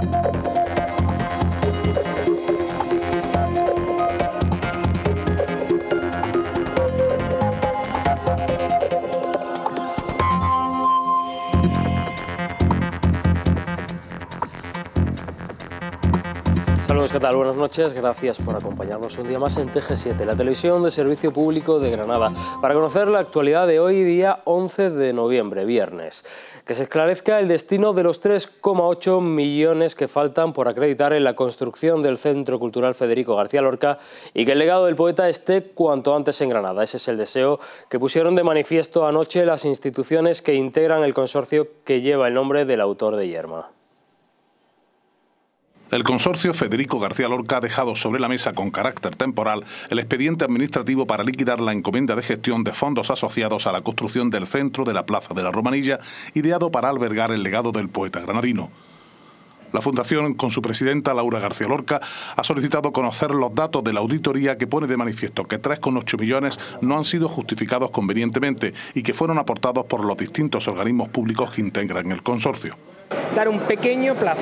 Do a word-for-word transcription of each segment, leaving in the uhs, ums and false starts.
Saludos, ¿qué tal? Buenas noches, gracias por acompañarnos un día más en T G siete, la televisión de servicio público de Granada, para conocer la actualidad de hoy, día once de noviembre, viernes. Que se esclarezca el destino de los tres coma ocho millones que faltan por acreditar en la construcción del Centro Cultural Federico García Lorca y que el legado del poeta esté cuanto antes en Granada. Ese es el deseo que pusieron de manifiesto anoche las instituciones que integran el consorcio que lleva el nombre del autor de Yerma. El consorcio Federico García Lorca ha dejado sobre la mesa con carácter temporal el expediente administrativo para liquidar la encomienda de gestión de fondos asociados a la construcción del centro de la Plaza de la Romanilla, ideado para albergar el legado del poeta granadino. La Fundación, con su presidenta Laura García Lorca, ha solicitado conocer los datos de la auditoría que pone de manifiesto que tres coma ocho millones no han sido justificados convenientemente y que fueron aportados por los distintos organismos públicos que integran el consorcio. Dar un pequeño plazo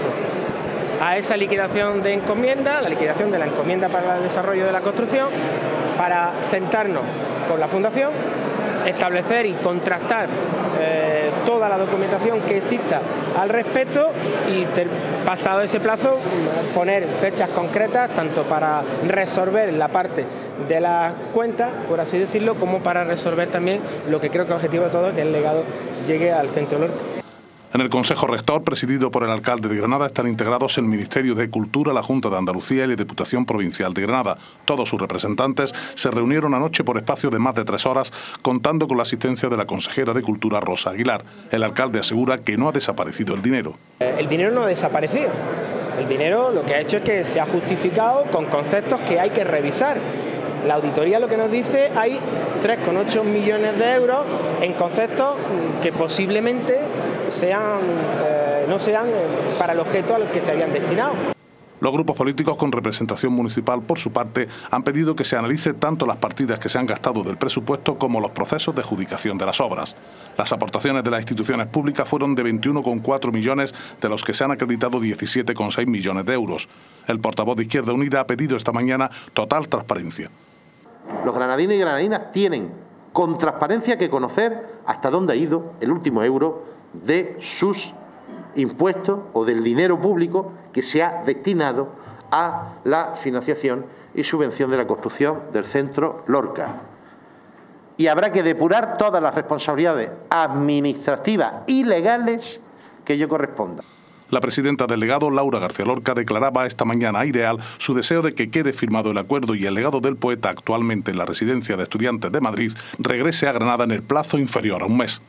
a esa liquidación de encomienda, la liquidación de la encomienda para el desarrollo de la construcción, para sentarnos con la Fundación, establecer y contrastar eh, toda la documentación que exista al respecto y, ter, pasado ese plazo, poner fechas concretas tanto para resolver la parte de las cuentas, por así decirlo, como para resolver también lo que creo que es objetivo de todo, que el legado llegue al Centro Lorca. En el Consejo Rector, presidido por el alcalde de Granada, están integrados el Ministerio de Cultura, la Junta de Andalucía y la Diputación Provincial de Granada. Todos sus representantes se reunieron anoche por espacio de más de tres horas, contando con la asistencia de la consejera de Cultura, Rosa Aguilar. El alcalde asegura que no ha desaparecido el dinero. El dinero no ha desaparecido. El dinero lo que ha hecho es que se ha justificado con conceptos que hay que revisar. La auditoría lo que nos dice hay tres coma ocho millones de euros en conceptos que posiblemente sean, eh, no sean para el objeto al que se habían destinado. Los grupos políticos con representación municipal, por su parte, han pedido que se analice tanto las partidas que se han gastado del presupuesto como los procesos de adjudicación de las obras. Las aportaciones de las instituciones públicas fueron de veintiuno coma cuatro millones, de los que se han acreditado diecisiete coma seis millones de euros. El portavoz de Izquierda Unida ha pedido esta mañana total transparencia. Los granadinos y granadinas tienen con transparencia que conocer hasta dónde ha ido el último euro de sus impuestos o del dinero público que se ha destinado a la financiación y subvención de la construcción del Centro Lorca. Y habrá que depurar todas las responsabilidades administrativas y legales que ello corresponda. La presidenta del legado, Laura García Lorca, declaraba esta mañana a Ideal su deseo de que quede firmado el acuerdo y el legado del poeta, actualmente en la residencia de estudiantes de Madrid, regrese a Granada en el plazo inferior a un mes.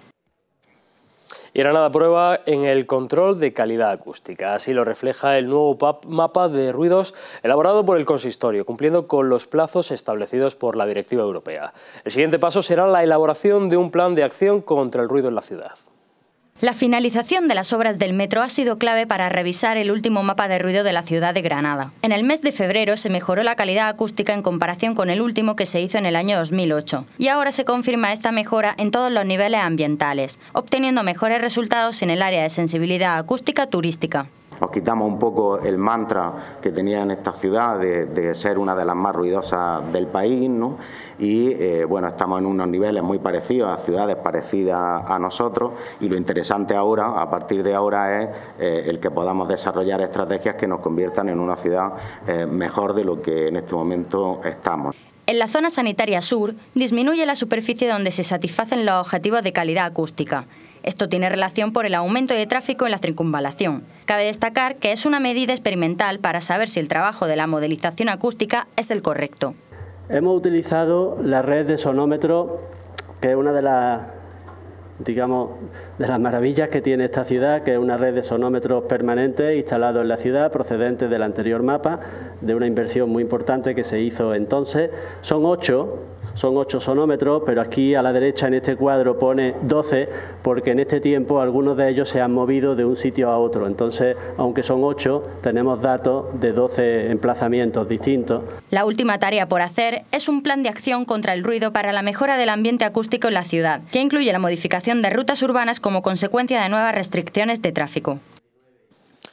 Y Granada prueba en el control de calidad acústica. Así lo refleja el nuevo mapa de ruidos elaborado por el consistorio, cumpliendo con los plazos establecidos por la directiva europea. El siguiente paso será la elaboración de un plan de acción contra el ruido en la ciudad. La finalización de las obras del metro ha sido clave para revisar el último mapa de ruido de la ciudad de Granada. En el mes de febrero se mejoró la calidad acústica en comparación con el último que se hizo en el año dos mil ocho. Y ahora se confirma esta mejora en todos los niveles ambientales, obteniendo mejores resultados en el área de sensibilidad acústica turística. Nos quitamos un poco el mantra que tenía en esta ciudad de, de ser una de las más ruidosas del país, ¿no? Y eh, bueno, estamos en unos niveles muy parecidos a ciudades parecidas a nosotros, y lo interesante ahora, a partir de ahora, es eh, el que podamos desarrollar estrategias que nos conviertan en una ciudad eh, mejor de lo que en este momento estamos. En la zona sanitaria sur disminuye la superficie donde se satisfacen los objetivos de calidad acústica. Esto tiene relación por el aumento de tráfico en la circunvalación. Cabe destacar que es una medida experimental para saber si el trabajo de la modelización acústica es el correcto. Hemos utilizado la red de sonómetros, que es una de las, digamos, de las maravillas que tiene esta ciudad, que es una red de sonómetros permanentes instalados en la ciudad, procedentes del anterior mapa, de una inversión muy importante que se hizo entonces. Son ocho. Son ocho sonómetros, pero aquí a la derecha en este cuadro pone doce, porque en este tiempo algunos de ellos se han movido de un sitio a otro. Entonces, aunque son ocho, tenemos datos de doce emplazamientos distintos. La última tarea por hacer es un plan de acción contra el ruido para la mejora del ambiente acústico en la ciudad, que incluye la modificación de rutas urbanas como consecuencia de nuevas restricciones de tráfico.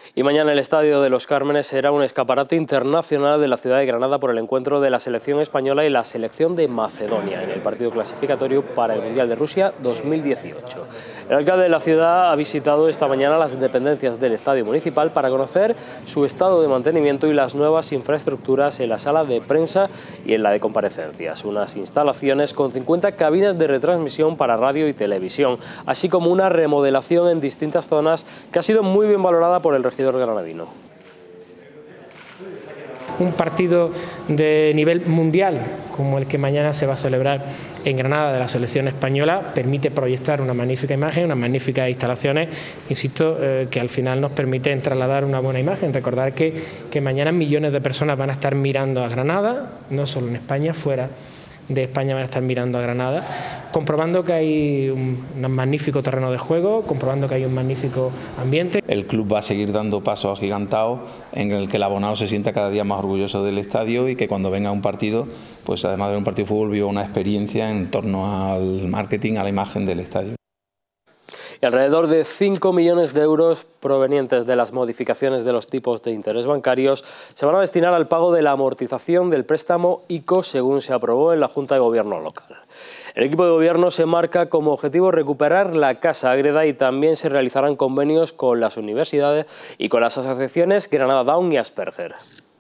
Y mañana el Estadio de los Cármenes será un escaparate internacional de la ciudad de Granada por el encuentro de la selección española y la selección de Macedonia en el partido clasificatorio para el Mundial de Rusia dos mil dieciocho. El alcalde de la ciudad ha visitado esta mañana las dependencias del Estadio Municipal para conocer su estado de mantenimiento y las nuevas infraestructuras en la sala de prensa y en la de comparecencias. Unas instalaciones con cincuenta cabinas de retransmisión para radio y televisión, así como una remodelación en distintas zonas que ha sido muy bien valorada por el regidor granadino. Un partido de nivel mundial como el que mañana se va a celebrar en Granada de la selección española permite proyectar una magnífica imagen, unas magníficas instalaciones, insisto, eh, que al final nos permiten trasladar una buena imagen. Recordar que, que mañana millones de personas van a estar mirando a Granada, no solo en España, fuera de España van a estar mirando a Granada, comprobando que hay un, un magnífico terreno de juego, comprobando que hay un magnífico ambiente. El club va a seguir dando pasos agigantados en el que el abonado se sienta cada día más orgulloso del estadio y que cuando venga un partido, pues además de un partido de fútbol, viva una experiencia en torno al marketing, a la imagen del estadio. Y alrededor de cinco millones de euros provenientes de las modificaciones de los tipos de interés bancarios se van a destinar al pago de la amortización del préstamo ICO, según se aprobó en la Junta de Gobierno local. El equipo de gobierno se marca como objetivo recuperar la Casa Ágreda y también se realizarán convenios con las universidades y con las asociaciones Granada Down y Asperger.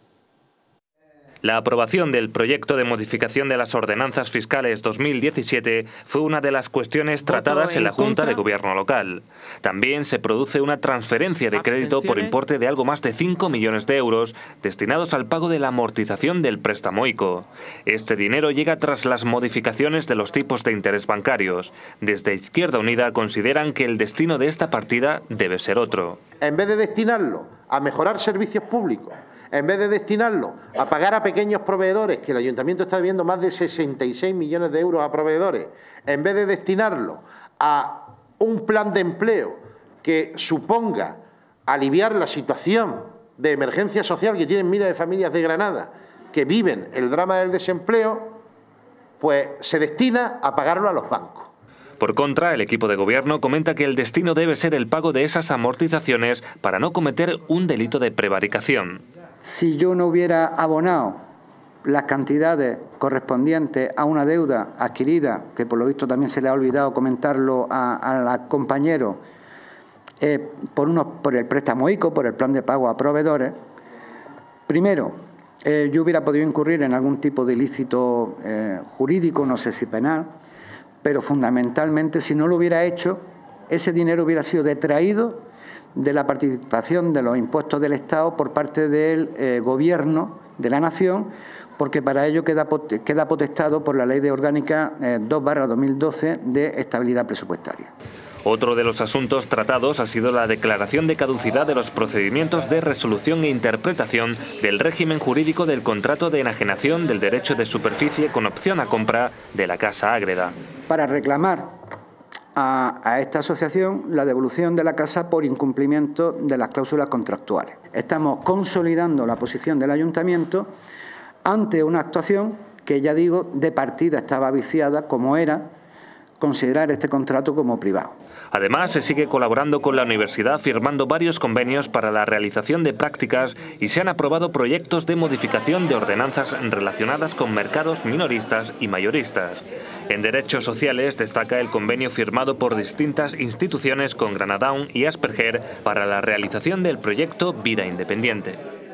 La aprobación del proyecto de modificación de las ordenanzas fiscales dos mil diecisiete fue una de las cuestiones tratadas en la Junta de Gobierno local. También se produce una transferencia de crédito por importe de algo más de cinco millones de euros destinados al pago de la amortización del préstamo ICO. Este dinero llega tras las modificaciones de los tipos de interés bancarios. Desde Izquierda Unida consideran que el destino de esta partida debe ser otro. En vez de destinarlo a mejorar servicios públicos, en vez de destinarlo a pagar a pequeños proveedores, que el Ayuntamiento está debiendo más de sesenta y seis millones de euros a proveedores, en vez de destinarlo a un plan de empleo que suponga aliviar la situación de emergencia social que tienen miles de familias de Granada que viven el drama del desempleo, pues se destina a pagarlo a los bancos. Por contra, el equipo de gobierno comenta que el destino debe ser el pago de esas amortizaciones para no cometer un delito de prevaricación. Si yo no hubiera abonado las cantidades correspondientes a una deuda adquirida, que por lo visto también se le ha olvidado comentarlo a, a los compañeros, eh, por, unos, por el préstamo ICO, por el plan de pago a proveedores, primero, eh, yo hubiera podido incurrir en algún tipo de ilícito eh, jurídico, no sé si penal, pero fundamentalmente, si no lo hubiera hecho, ese dinero hubiera sido detraído de la participación de los impuestos del Estado por parte del eh, Gobierno de la Nación, porque para ello queda, queda potestado por la Ley de Orgánica eh, dos barra dos mil doce de Estabilidad Presupuestaria. Otro de los asuntos tratados ha sido la declaración de caducidad de los procedimientos de resolución e interpretación del régimen jurídico del contrato de enajenación del derecho de superficie con opción a compra de la Casa Ágreda. Para reclamar a, a esta asociación la devolución de la casa por incumplimiento de las cláusulas contractuales. Estamos consolidando la posición del Ayuntamiento ante una actuación que, ya digo, de partida estaba viciada, como era considerar este contrato como privado. Además, se sigue colaborando con la universidad firmando varios convenios para la realización de prácticas y se han aprobado proyectos de modificación de ordenanzas relacionadas con mercados minoristas y mayoristas. En derechos sociales destaca el convenio firmado por distintas instituciones con Granada Down y Asperger para la realización del proyecto Vida Independiente.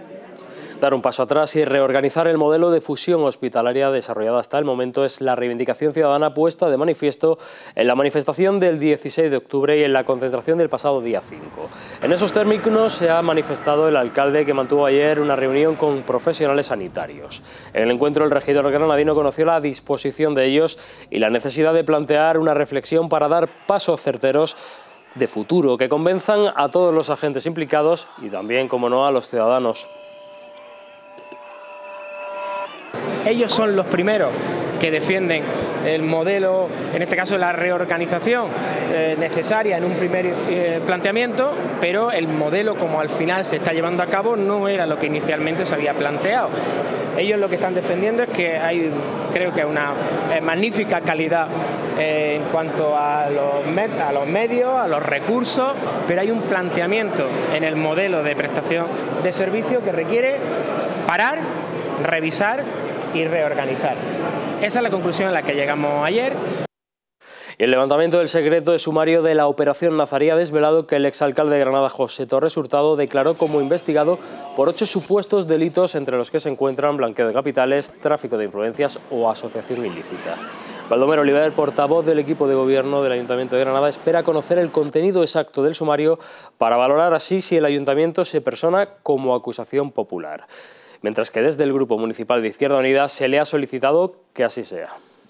Dar un paso atrás y reorganizar el modelo de fusión hospitalaria desarrollado hasta el momento es la reivindicación ciudadana puesta de manifiesto en la manifestación del dieciséis de octubre y en la concentración del pasado día cinco. En esos términos se ha manifestado el alcalde, que mantuvo ayer una reunión con profesionales sanitarios. En el encuentro, el regidor granadino conoció la disposición de ellos y la necesidad de plantear una reflexión para dar pasos certeros de futuro que convenzan a todos los agentes implicados y también, como no, a los ciudadanos. Ellos son los primeros que defienden el modelo, en este caso la reorganización eh, necesaria en un primer eh, planteamiento, pero el modelo como al final se está llevando a cabo no era lo que inicialmente se había planteado. Ellos lo que están defendiendo es que hay, creo que una eh, magnífica calidad eh, en cuanto a los, med a los medios, a los recursos, pero hay un planteamiento en el modelo de prestación de servicio que requiere parar, revisar y reorganizar. Esa es la conclusión a la que llegamos ayer. Y el levantamiento del secreto de sumario de la Operación Nazarí ha desvelado que el exalcalde de Granada, José Torres Hurtado, declaró como investigado por ocho supuestos delitos, entre los que se encuentran blanqueo de capitales, tráfico de influencias o asociación ilícita. Baldomero Oliver, portavoz del equipo de gobierno del Ayuntamiento de Granada, espera conocer el contenido exacto del sumario para valorar así si el Ayuntamiento se persona como acusación popular. Mientras que desde el Grupo Municipal de Izquierda Unida se le ha solicitado que así sea.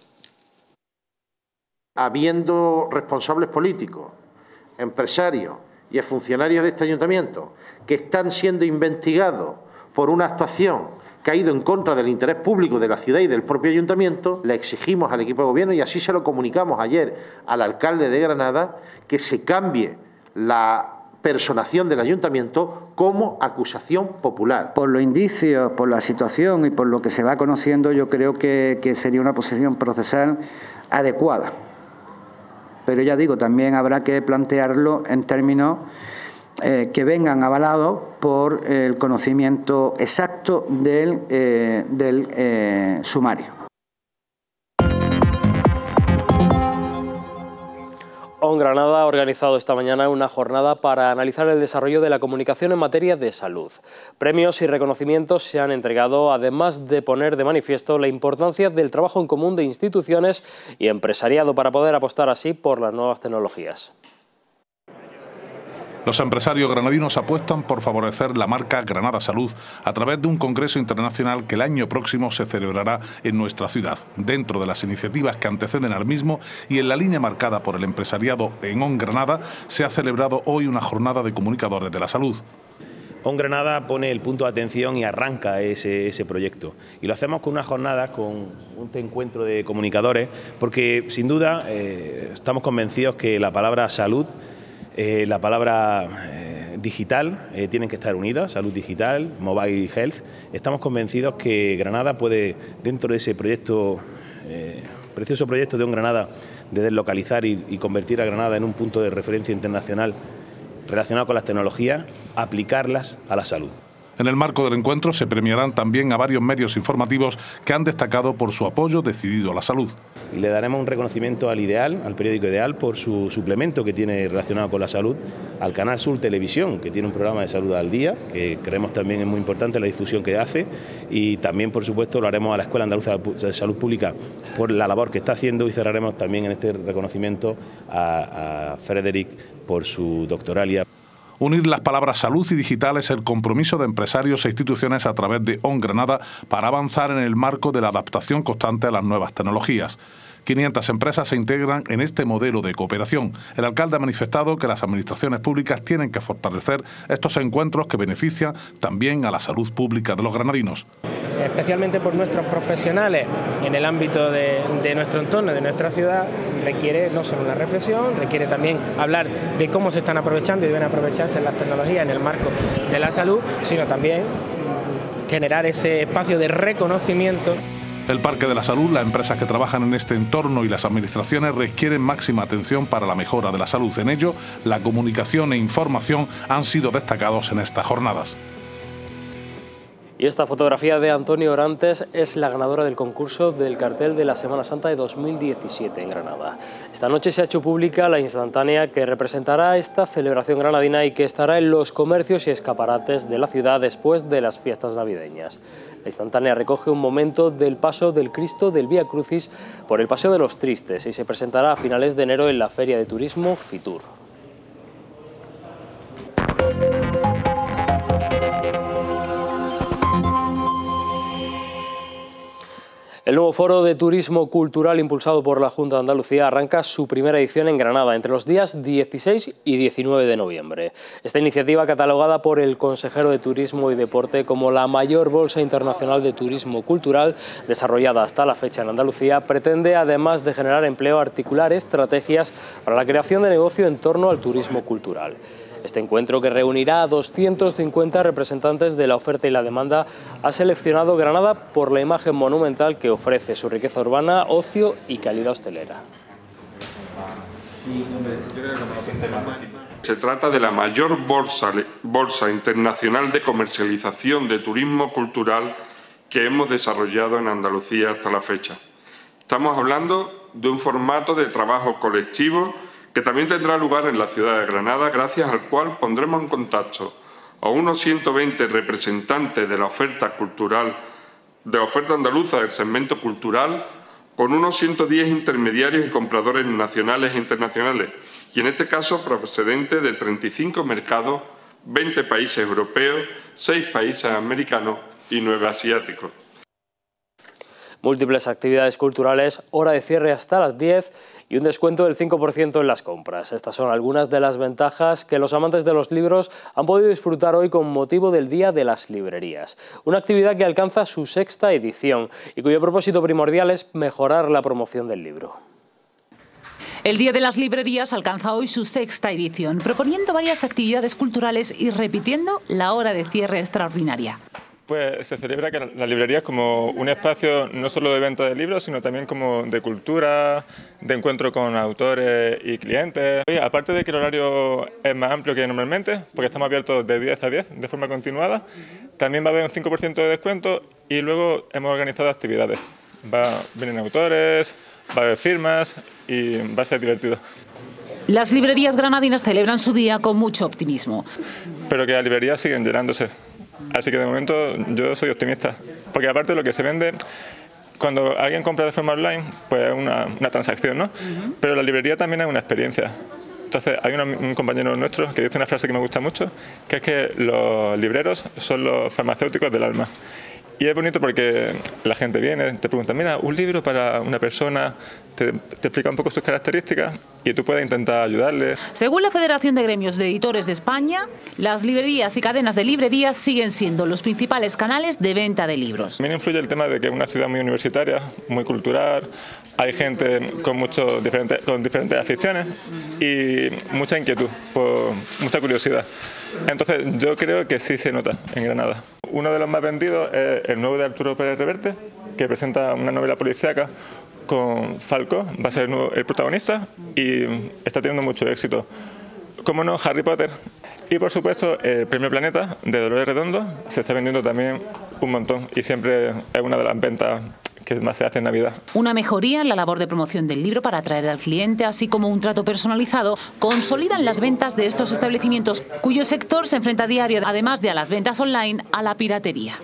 Habiendo responsables políticos, empresarios y funcionarios de este ayuntamiento que están siendo investigados por una actuación que ha ido en contra del interés público de la ciudad y del propio ayuntamiento, le exigimos al equipo de gobierno, y así se lo comunicamos ayer al alcalde de Granada, que se cambie la personación del ayuntamiento como acusación popular. Por los indicios, por la situación y por lo que se va conociendo, yo creo que, que sería una posición procesal adecuada. Pero ya digo, también habrá que plantearlo en términos eh, que vengan avalados por el conocimiento exacto del, eh, del eh, sumario. O N Granada ha organizado esta mañana una jornada para analizar el desarrollo de la comunicación en materia de salud. Premios y reconocimientos se han entregado, además de poner de manifiesto la importancia del trabajo en común de instituciones y empresariado para poder apostar así por las nuevas tecnologías. Los empresarios granadinos apuestan por favorecer la marca Granada Salud a través de un congreso internacional que el año próximo se celebrará en nuestra ciudad. Dentro de las iniciativas que anteceden al mismo y en la línea marcada por el empresariado en O N Granada, se ha celebrado hoy una jornada de comunicadores de la salud. O N Granada pone el punto de atención y arranca ese, ese proyecto. Y lo hacemos con una jornada, con un encuentro de comunicadores, porque sin duda eh, estamos convencidos que la palabra salud, Eh, la palabra eh, digital, eh, tienen que estar unidas, salud digital, mobile health. Estamos convencidos que Granada puede, dentro de ese proyecto, eh, precioso proyecto de O N Granada, de deslocalizar y, y convertir a Granada en un punto de referencia internacional relacionado con las tecnologías, aplicarlas a la salud. En el marco del encuentro se premiarán también a varios medios informativos que han destacado por su apoyo decidido a la salud. Y le daremos un reconocimiento al Ideal, al periódico Ideal, por su suplemento que tiene relacionado con la salud, al Canal Sur Televisión, que tiene un programa de salud al día, que creemos también es muy importante la difusión que hace, y también, por supuesto, lo haremos a la Escuela Andaluza de Salud Pública por la labor que está haciendo, y cerraremos también en este reconocimiento a, a Frederick por su doctoralia. Unir las palabras salud y digital es el compromiso de empresarios e instituciones a través de O N Granada para avanzar en el marco de la adaptación constante a las nuevas tecnologías. quinientas empresas se integran en este modelo de cooperación. El alcalde ha manifestado que las administraciones públicas tienen que fortalecer estos encuentros que benefician también a la salud pública de los granadinos. Especialmente por nuestros profesionales en el ámbito de, de nuestro entorno, de nuestra ciudad, requiere no solo una reflexión, requiere también hablar de cómo se están aprovechando y deben aprovecharse las tecnologías en el marco de la salud, sino también generar ese espacio de reconocimiento. El Parque de la Salud, las empresas que trabajan en este entorno y las administraciones requieren máxima atención para la mejora de la salud. En ello, la comunicación e información han sido destacados en estas jornadas. Y esta fotografía de Antonio Orantes es la ganadora del concurso del cartel de la Semana Santa de dos mil diecisiete en Granada. Esta noche se ha hecho pública la instantánea que representará esta celebración granadina y que estará en los comercios y escaparates de la ciudad después de las fiestas navideñas. La instantánea recoge un momento del paso del Cristo del Vía Crucis por el Paseo de los Tristes y se presentará a finales de enero en la Feria de Turismo Fitur. El El nuevo Foro de Turismo Cultural impulsado por la Junta de Andalucía arranca su primera edición en Granada entre los días dieciséis y diecinueve de noviembre. Esta iniciativa, catalogada por el consejero de Turismo y Deporte como la mayor bolsa internacional de turismo cultural desarrollada hasta la fecha en Andalucía, pretende, además de generar empleo, articular estrategias para la creación de negocio en torno al turismo cultural. Este encuentro, que reunirá a doscientos cincuenta representantes de la oferta y la demanda, ha seleccionado Granada por la imagen monumental que ofrece, su riqueza urbana, ocio y calidad hostelera. Se trata de la mayor bolsa, bolsa internacional de comercialización de turismo cultural que hemos desarrollado en Andalucía hasta la fecha. Estamos hablando de un formato de trabajo colectivo que también tendrá lugar en la ciudad de Granada, gracias al cual pondremos en contacto a unos ciento veinte representantes de la oferta cultural, de la oferta andaluza del segmento cultural, con unos ciento diez intermediarios y compradores nacionales e internacionales, y en este caso procedentes de treinta y cinco mercados, veinte países europeos, seis países americanos y nueve asiáticos. Múltiples actividades culturales, hora de cierre hasta las diez y un descuento del cinco por ciento en las compras. Estas son algunas de las ventajas que los amantes de los libros han podido disfrutar hoy con motivo del Día de las Librerías. Una actividad que alcanza su sexta edición y cuyo propósito primordial es mejorar la promoción del libro. El Día de las Librerías alcanza hoy su sexta edición, proponiendo varias actividades culturales y repitiendo la hora de cierre extraordinaria. Pues se celebra que la librería es como un espacio no solo de venta de libros, sino también como de cultura, de encuentro con autores y clientes. Y aparte de que el horario es más amplio que normalmente, porque estamos abiertos de diez a diez de forma continuada, también va a haber un cinco por ciento de descuento y luego hemos organizado actividades. Va, vienen autores, va a haber firmas y va a ser divertido. Las librerías granadinas celebran su día con mucho optimismo. Pero que las librerías siguen llenándose. Así que de momento yo soy optimista, porque aparte de lo que se vende, cuando alguien compra de forma online, pues es una, una transacción, ¿no? Uh-huh. Pero la librería también es una experiencia. Entonces hay una, un compañero nuestro que dice una frase que me gusta mucho, que es que los libreros son los farmacéuticos del alma. Y es bonito porque la gente viene, te pregunta, mira, un libro para una persona, te, te explica un poco sus características y tú puedes intentar ayudarle. Según la Federación de Gremios de Editores de España, las librerías y cadenas de librerías siguen siendo los principales canales de venta de libros. También influye el tema de que es una ciudad muy universitaria, muy cultural, hay gente con, muchos diferentes, con diferentes aficiones y mucha inquietud, por, mucha curiosidad. Entonces yo creo que sí se nota en Granada. Uno de los más vendidos es el nuevo de Arturo Pérez Reverte, que presenta una novela policíaca con Falco, va a ser el protagonista y está teniendo mucho éxito. Como no, Harry Potter. Y por supuesto el Premio Planeta de Dolores Redondo se está vendiendo también un montón y siempre es una de las ventas que más se hace en Navidad. Una mejoría en la labor de promoción del libro para atraer al cliente, así como un trato personalizado, consolidan las ventas de estos establecimientos, cuyo sector se enfrenta a diario, además de a las ventas online, a la piratería.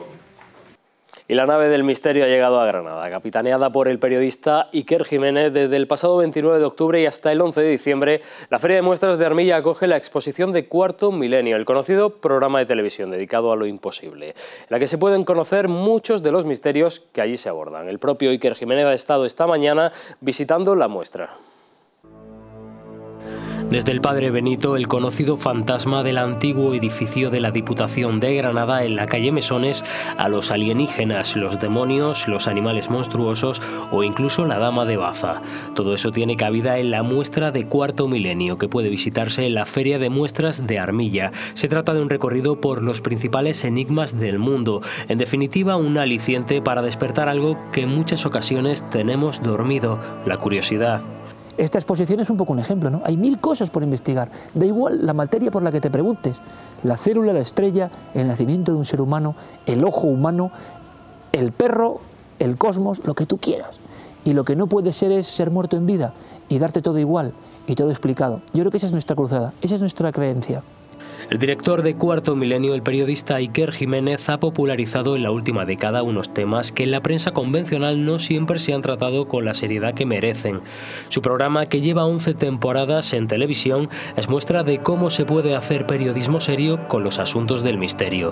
Y la nave del misterio ha llegado a Granada, capitaneada por el periodista Iker Jiménez. Desde el pasado veintinueve de octubre y hasta el once de diciembre, la Feria de Muestras de Armilla acoge la exposición de Cuarto Milenio, el conocido programa de televisión dedicado a lo imposible, en la que se pueden conocer muchos de los misterios que allí se abordan. El propio Iker Jiménez ha estado esta mañana visitando la muestra. Desde el Padre Benito, el conocido fantasma del antiguo edificio de la Diputación de Granada en la calle Mesones, a los alienígenas, los demonios, los animales monstruosos o incluso la Dama de Baza. Todo eso tiene cabida en la muestra de Cuarto Milenio, que puede visitarse en la Feria de Muestras de Armilla. Se trata de un recorrido por los principales enigmas del mundo. En definitiva, un aliciente para despertar algo que en muchas ocasiones tenemos dormido: la curiosidad. Esta exposición es un poco un ejemplo, ¿no? Hay mil cosas por investigar. Da igual la materia por la que te preguntes. La célula, la estrella, el nacimiento de un ser humano, el ojo humano, el perro, el cosmos, lo que tú quieras. Y lo que no puede ser es ser muerto en vida y darte todo igual y todo explicado. Yo creo que esa es nuestra cruzada, esa es nuestra creencia. El director de Cuarto Milenio, el periodista Iker Jiménez, ha popularizado en la última década unos temas que en la prensa convencional no siempre se han tratado con la seriedad que merecen. Su programa, que lleva once temporadas en televisión, es muestra de cómo se puede hacer periodismo serio con los asuntos del misterio.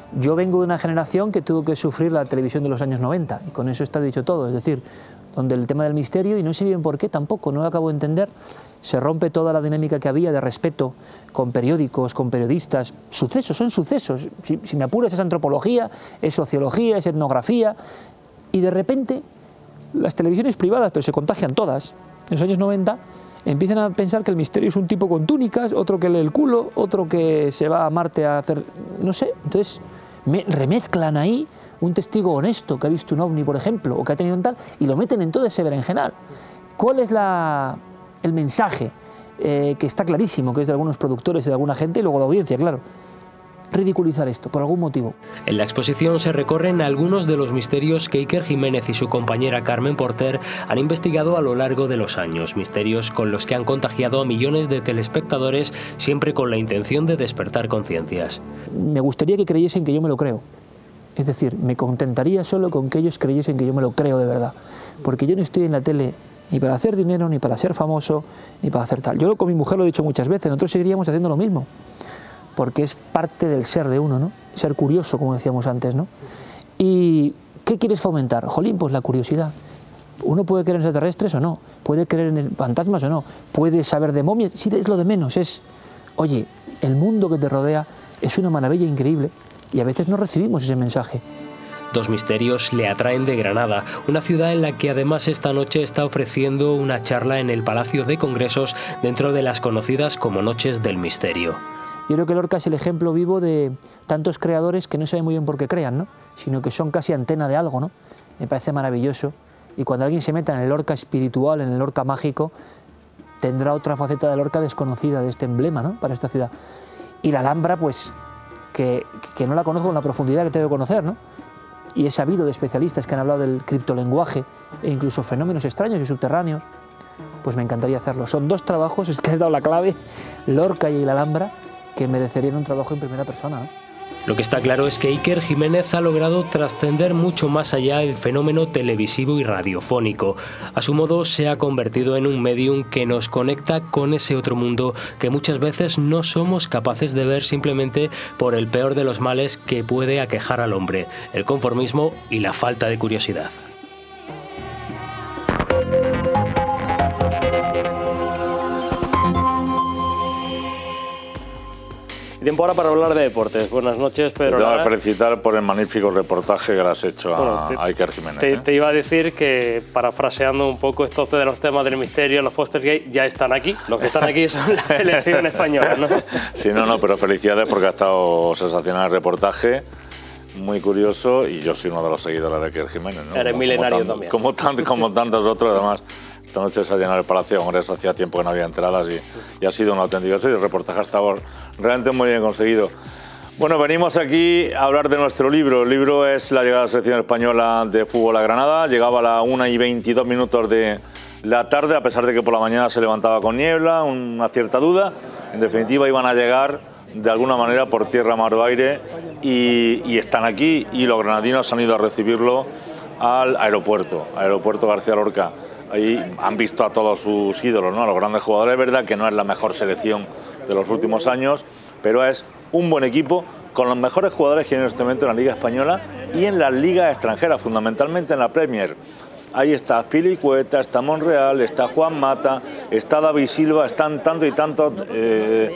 Yo vengo de una generación que tuvo que sufrir la televisión de los años noventa, y con eso está dicho todo, es decir, donde el tema del misterio, y no sé bien por qué tampoco, no lo acabo de entender, se rompe toda la dinámica que había de respeto con periódicos, con periodistas, sucesos, son sucesos, si, si me apuras es antropología, es sociología, es etnografía, y de repente las televisiones privadas, pero se contagian todas, en los años noventa, empiezan a pensar que el misterio es un tipo con túnicas, otro que lee el culo, otro que se va a Marte a hacer, no sé, entonces me remezclan ahí un testigo honesto que ha visto un ovni, por ejemplo, o que ha tenido un tal, y lo meten en todo ese berenjenal. ¿Cuál es la, el mensaje? Eh, que está clarísimo, que es de algunos productores y de alguna gente, y luego de audiencia, claro. Ridiculizar esto, por algún motivo. En la exposición se recorren algunos de los misterios que Iker Jiménez y su compañera Carmen Porter han investigado a lo largo de los años, misterios con los que han contagiado a millones de telespectadores, siempre con la intención de despertar conciencias. Me gustaría que creyesen que yo me lo creo. Es decir, me contentaría solo con que ellos creyesen que yo me lo creo de verdad, porque yo no estoy en la tele ni para hacer dinero, ni para ser famoso, ni para hacer tal. Yo con mi mujer lo he dicho muchas veces, nosotros seguiríamos haciendo lo mismo, porque es parte del ser de uno, ¿no? Ser curioso, como decíamos antes, ¿no? ¿Y qué quieres fomentar? Jolín, pues la curiosidad. Uno puede creer en extraterrestres o no, puede creer en fantasmas o no, puede saber de momias, sí, es lo de menos, es, oye, el mundo que te rodea es una maravilla increíble y a veces no recibimos ese mensaje. Dos misterios le atraen de Granada, una ciudad en la que además esta noche está ofreciendo una charla en el Palacio de Congresos dentro de las conocidas como Noches del Misterio. Yo creo que Lorca es el ejemplo vivo de tantos creadores que no saben muy bien por qué crean, ¿no? Sino que son casi antena de algo, ¿no? Me parece maravilloso. Y cuando alguien se meta en el Lorca espiritual, en el Lorca mágico, tendrá otra faceta de Lorca desconocida, de este emblema, ¿no? Para esta ciudad. Y la Alhambra, pues, que, que no la conozco con la profundidad que tengo que conocer, ¿no? Y he sabido de especialistas que han hablado del criptolenguaje e incluso fenómenos extraños y subterráneos, pues me encantaría hacerlo. Son dos trabajos, es que has dado la clave, Lorca y la Alhambra, que merecerían un trabajo en primera persona, ¿no? Lo que está claro es que Iker Jiménez ha logrado trascender mucho más allá del fenómeno televisivo y radiofónico. A su modo se ha convertido en un medium que nos conecta con ese otro mundo que muchas veces no somos capaces de ver simplemente por el peor de los males que puede aquejar al hombre, el conformismo y la falta de curiosidad. Tiempo ahora para hablar de deportes. Buenas noches, Pedro. Te tengo que felicitar por el magnífico reportaje que le has hecho bueno, a, te, a Iker Jiménez. Te, ¿eh? te iba a decir que, parafraseando un poco estos de los temas del misterio, los pósters gay ya están aquí. Los que están aquí son la selección española, ¿no? Sí, no, no, pero felicidades porque ha estado sensacional el reportaje. Muy curioso, y yo soy uno de los seguidores de Iker Jiménez, ¿no? Eres como, milenario como tan, también. Como, tan, como tantos otros, además. Esta noche se ha llenado el Palacio de Congresos, hacía tiempo que no había entradas y, y ha sido un auténtico. Sí, el reportaje ha estado realmente muy bien conseguido. Bueno, venimos aquí a hablar de nuestro libro. El libro es la llegada de la selección española de fútbol a Granada. Llegaba a las una y veintidós minutos de la tarde, a pesar de que por la mañana se levantaba con niebla, una cierta duda. En definitiva, iban a llegar de alguna manera por tierra, mar o aire y, y están aquí. Y los granadinos han ido a recibirlo al aeropuerto, aeropuerto García Lorca. Ahí han visto a todos sus ídolos, ¿no? A los grandes jugadores. Es verdad que no es la mejor selección de los últimos años, pero es un buen equipo con los mejores jugadores que hay en este momento en la Liga Española y en las ligas extranjeras, fundamentalmente en la Premier. Ahí está Azpilicueta, está Monreal, está Juan Mata, está David Silva, están tanto y tantos, eh,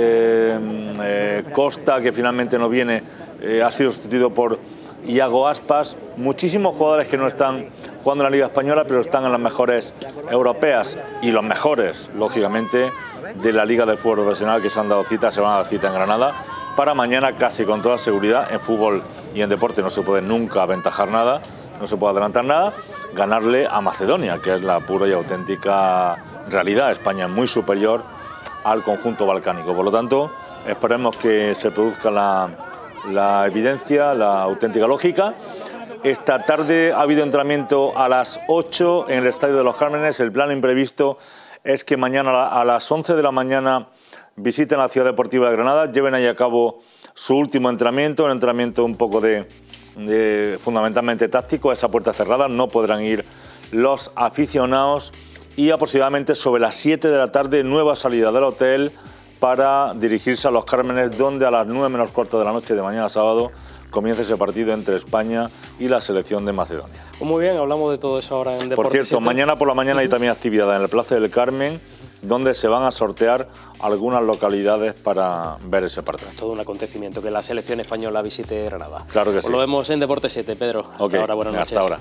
eh, eh, Costa, que finalmente no viene, eh, ha sido sustituido por Iago Aspas, muchísimos jugadores que no están jugando en la Liga Española, pero están en las mejores europeas y los mejores, lógicamente, de la Liga de Fútbol Profesional que se han dado cita, se van a dar cita en Granada para mañana casi con toda seguridad. En fútbol y en deporte no se puede nunca aventajar nada, no se puede adelantar nada, ganarle a Macedonia, que es la pura y auténtica realidad. España es muy superior al conjunto balcánico, por lo tanto, esperemos que se produzca la... la evidencia, la auténtica lógica. Esta tarde ha habido entrenamiento a las ocho en el Estadio de los Cármenes. El plan imprevisto es que mañana a las once de la mañana visiten la Ciudad Deportiva de Granada, lleven ahí a cabo su último entrenamiento, un entrenamiento un poco de, de fundamentalmente táctico, a esa puerta cerrada, no podrán ir los aficionados y aproximadamente sobre las siete de la tarde nueva salida del hotel para dirigirse a Los Cármenes, donde a las nueve menos cuarto de la noche de mañana sábado comienza ese partido entre España y la selección de Macedonia. Muy bien, hablamos de todo eso ahora en Deportes Por cierto, siete. mañana por la mañana hay también actividad en el Plaza del Carmen, donde se van a sortear algunas localidades para ver ese partido. Es todo un acontecimiento que la selección española visite Granada. Claro que pues sí. Lo vemos en Deportes siete, Pedro. Hasta okay. ahora, buenas noches. Hasta ahora.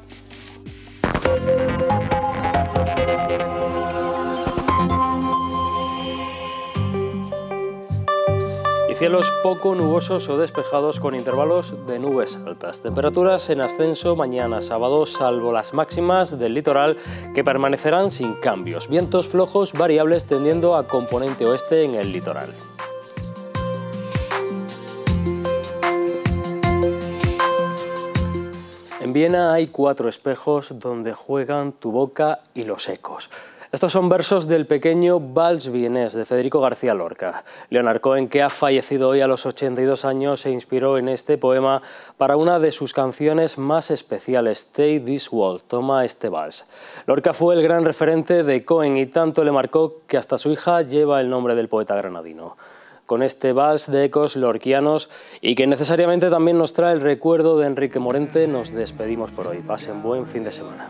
Y cielos poco nubosos o despejados con intervalos de nubes altas. Temperaturas en ascenso mañana sábado, salvo las máximas del litoral, que permanecerán sin cambios. Vientos flojos variables tendiendo a componente oeste en el litoral. En Viena hay cuatro espejos donde juegan tu boca y los ecos. Estos son versos del pequeño Vals vienés de Federico García Lorca. Leonard Cohen, que ha fallecido hoy a los ochenta y dos años, se inspiró en este poema para una de sus canciones más especiales, Take This Waltz, toma este vals. Lorca fue el gran referente de Cohen y tanto le marcó que hasta su hija lleva el nombre del poeta granadino. Con este vals de ecos lorquianos y que necesariamente también nos trae el recuerdo de Enrique Morente, nos despedimos por hoy. Pasen buen fin de semana.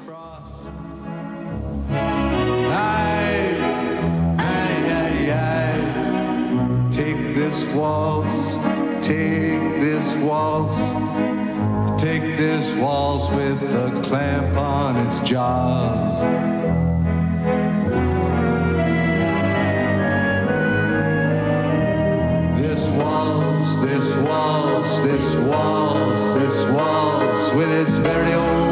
Take this waltz, take this waltz, take this waltz with a clamp on its jaws. This waltz, this waltz, this waltz, this waltz with its very own